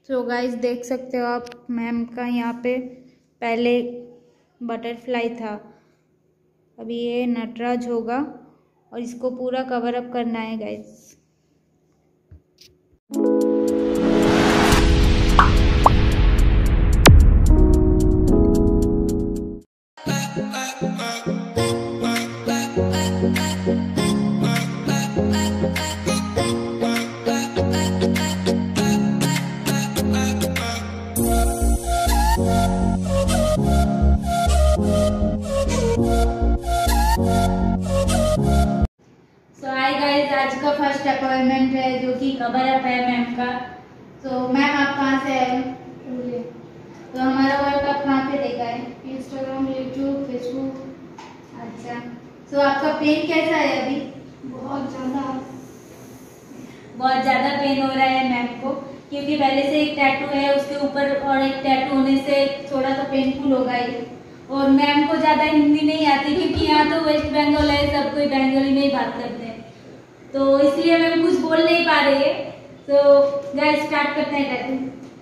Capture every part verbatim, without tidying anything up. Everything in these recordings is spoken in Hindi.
तो गाइस देख सकते हो आप, मैम का यहाँ पे पहले बटरफ्लाई था, अभी ये नटराज होगा और इसको पूरा कवर अप करना है गाइस। सो हाय गाइस, आज का फर्स्ट अपॉइंटमेंट है जो कि कवर अप है मैम का। तो मैम आप कहाँ से आए? पुरुलिया। तो हमारा वर्क आप कहाँ पे देखा है? Instagram, YouTube, Facebook. अच्छा, तो आपका पेन कैसा है अभी? बहुत ज़्यादा बहुत ज़्यादा पेन हो रहा है मैम को, क्योंकि पहले से एक टैटू है, उसके ऊपर और एक टैटू होने से थोड़ा तो पेनफुल होगा ही। और मैम को ज़्यादा हिंदी नहीं आती, क्योंकि यहाँ तो वेस्ट बंगाल है, सब कोई बंगाली में ही बात करते हैं, तो इसलिए मैम कुछ बोल नहीं पा रही है। तो गाइस स्टार्ट करते हैं टैटू।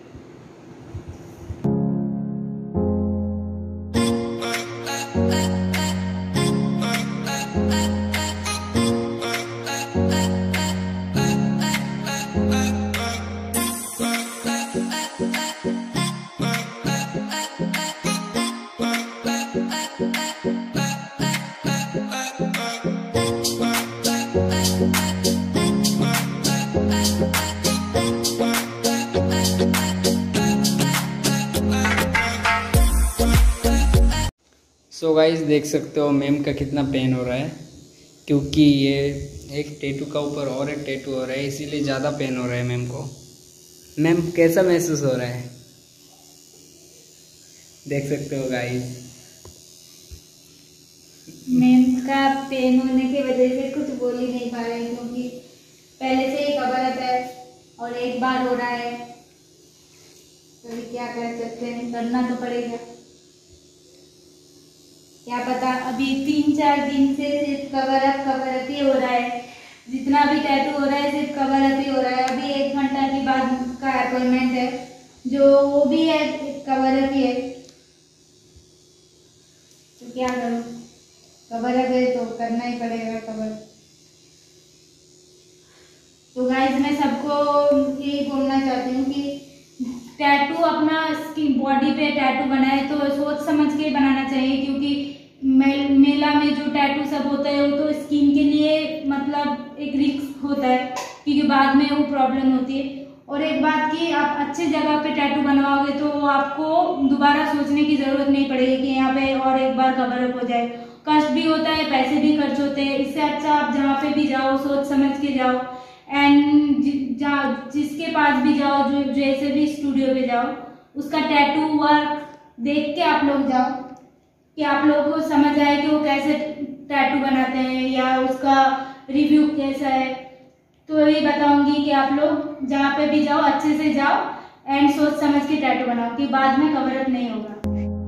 सो गाइस देख सकते हो मैम का कितना पेन हो रहा है, क्योंकि ये एक टैटू का ऊपर और एक टैटू हो रहा है, इसीलिए ज़्यादा पेन हो रहा है मैम को। मैम कैसा महसूस हो रहा है देख सकते हो गाइस। मैम का पेन होने की वजह से कुछ बोल ही नहीं पा रहे हैं, क्योंकि पहले से ही कवर अप है और एक बार हो रहा है, तो क्या कर सकते हैं, करना तो पड़ेगा। क्या पता अभी तीन चार दिन से सिर्फ कवर अप कवर अप ही हो रहा है, जितना भी टैटू हो रहा है सिर्फ कवर अप ही हो रहा है। अभी एक घंटा के बाद का अपॉइंटमेंट है, जो वो भी है कवर अप ही है, तो क्या करूँ, कवर अप है तो करना ही पड़ेगा कवर। तो गाइस मैं सबको यही बोलना चाहती हूँ कि टैटू अपना स्किन बॉडी पे टैटू बनाए तो सोच समझ के बनाना चाहिए, क्योंकि मेल, मेला में जो टैटू सब होता है वो तो स्किन के लिए मतलब एक रिस्क होता है, क्योंकि बाद में वो प्रॉब्लम होती है। और एक बात कि आप अच्छे जगह पे टैटू बनवाओगे तो आपको दोबारा सोचने की जरूरत नहीं पड़ेगी कि यहाँ पे और एक बार कवर अप हो जाए। कष्ट भी होता है, पैसे भी खर्च होते हैं, इससे अच्छा आप जहाँ पे भी जाओ सोच समझ के जाओ, एंड जहाँ जिसके पास भी जाओ, जो जैसे भी स्टूडियो पे जाओ, उसका टैटू वर्क देख के आप लोग जाओ, कि आप लोगों को समझ आए कि वो कैसे टैटू बनाते हैं या उसका रिव्यू कैसा है। तो यही बताऊंगी कि आप लोग जहाँ पे भी जाओ अच्छे से जाओ एंड सोच समझ के टैटू बनाओ, कि बाद में कवर अप नहीं होगा।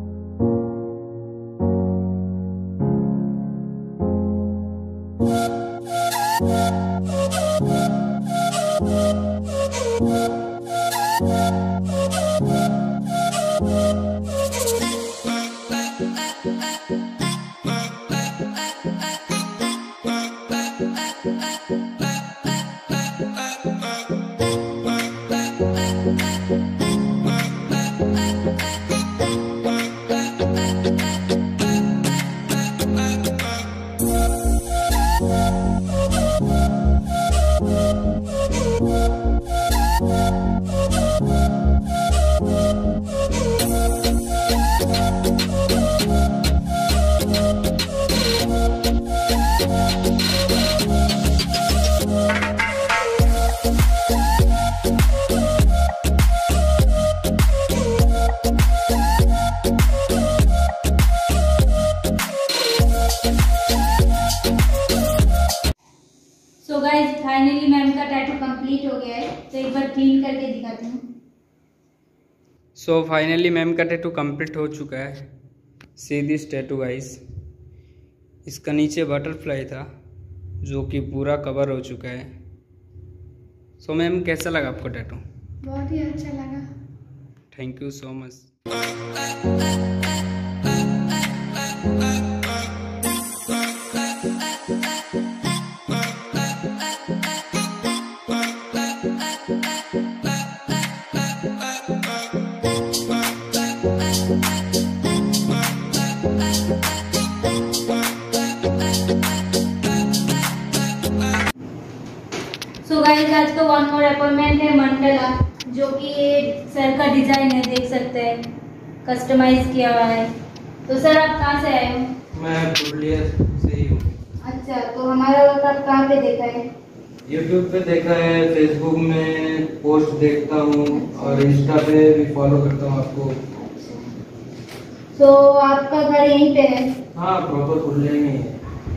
सो गाइस फाइनली मैम का टैटू कंप्लीट हो गया है, तो एक बार क्लीन करके दिखाती हूँ। सो फाइनली मैम का टैटू कंप्लीट हो चुका है। सी दिस टैटू गाइस, इसका नीचे बटरफ्लाई था जो कि पूरा कवर हो चुका है। सो मैम कैसा लगा आपको टैटू? बहुत ही अच्छा लगा। Thank you so much. So guys, आज का वन मोर अपॉइंटमेंट है मंडला, जो कि ये सर का डिजाइन है, देख सकते हैं, कस्टमाइज किया हुआ है। तो सर आप कहाँ से आए हो? मैं पुरुलिया से ही हूँ। अच्छा, तो हमारा वर्क आप कहाँ पे देखा है? यूट्यूब पे देखा है, फेसबुक में पोस्ट देखता हूँ और इंस्टा पे भी फॉलो करता हूँ आपको। अच्छा, तो आपका घर यहीं पे है? हाँ, प्रॉपर पुरुलिया में ही है।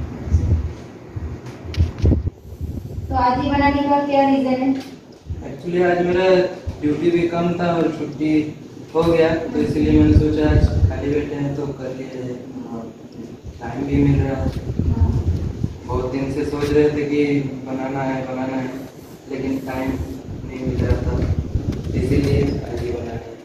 तो आज ही बनाने का क्या रीजन है? एक्चुअली आज मेरा ड्यूटी भी कम था और छुट्टी हो गया, तो इसलिए मैंने सोचा आज खाली बैठे हैं तो कर लिया जाए। टाइम भी मिल रहा है। बहुत दिन से सोच रहे थे कि बनाना है बनाना है, लेकिन टाइम नहीं मिल रहा था, इसीलिए आज ही बनाना है।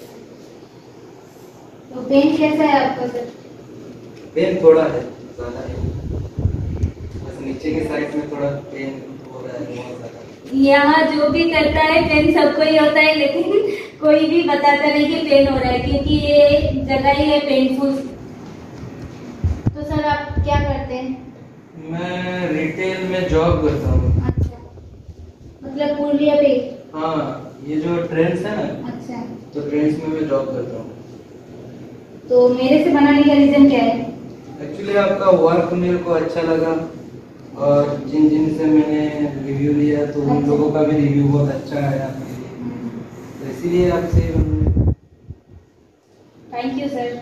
तो पेन कैसा है आपका सर? पेन थोड़ा है, ज़्यादा नहीं, बस नीचे के साइड में थोड़ा पेन हो रहा है बहुत ज़्यादा। यहाँ जो भी करता है पेन सबको ही होता है, लेकिन कोई भी बताता नहीं कि पेन हो रहा है, क्योंकि ये जगह ही है पेनफुल। तो सर आप क्या करते हैं? मैं रिटेल में जॉब करता हूँ। अच्छा, मतलब पुरुलिया पे? हाँ, ये जो ट्रेंड्स है ना, अच्छा, तो ट्रेंड्स में मैं जॉब करता हूँ। तो मेरे से बनाने का रीजन क्या है? एक्चुअली आपका वर्क मेरे को अच्छा लगा और जिन जिन से मैंने रिव्यू लिया तो उन अच्छा। लोगों का भी रिव्यू बहुत अच्छा आया, तो इसीलिए आपसे। Thank you sir.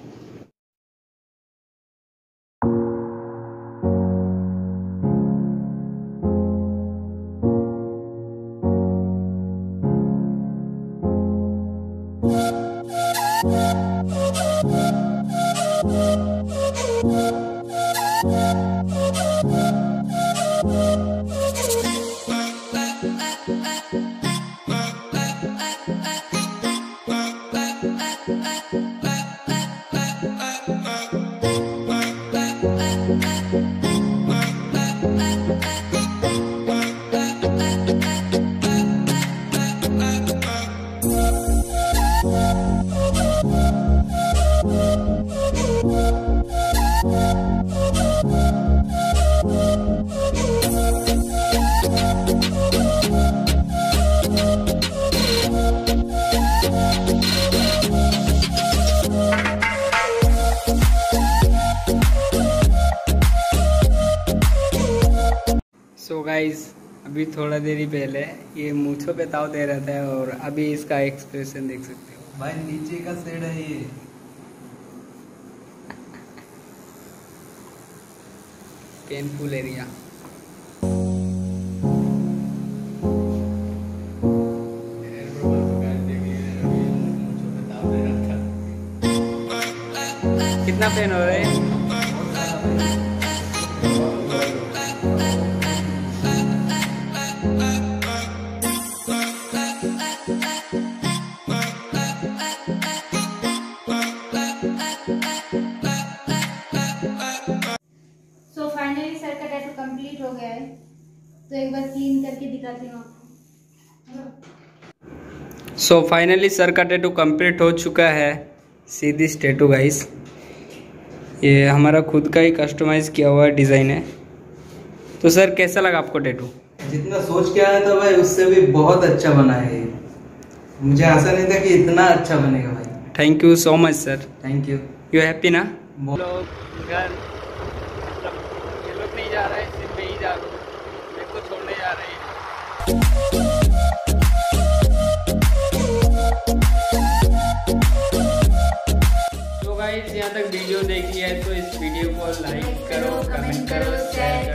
So guys, अभी थोड़ा देरी पहले ये मूंछों पे ताव दे रहा था और अभी इसका एक्सप्रेशन देख सकते हो। भाई नीचे का शेड है ये। Painful area. कितना पेन हो रहा है? सो फाइनली सर का टैटू कंप्लीट हो गया है, तो एक बार क्लीन करके दिखाती हूँ आपको। सो फाइनली सर का टैटू कंप्लीट हो चुका है। सी दिस टैटू गाइस, ये हमारा खुद का ही कस्टमाइज किया हुआ डिज़ाइन है। तो सर कैसा लगा आपको टैटू? जितना सोच के आया था भाई, उससे भी बहुत अच्छा बना है ये। मुझे आशा नहीं था कि इतना अच्छा बनेगा भाई। Thank you so much sir. Thank you. You happy ना? लोग घर मतलब ये लोग नहीं जा रहे हैं, सिर्फ मैं ही जा रहा हूँ, मेरे को छोड़ने जा रहे हैं। तो गाइस, यहाँ तक वीडियो देखी है तो इस वीडियो को लाइक करो, कमेंट करो, शेयर करो।